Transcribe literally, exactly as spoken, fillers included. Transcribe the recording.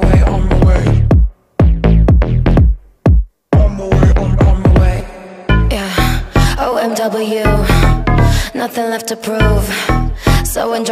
way, on my way. On my way, on, on my way. Yeah, O M W, nothing left to prove. So enjoy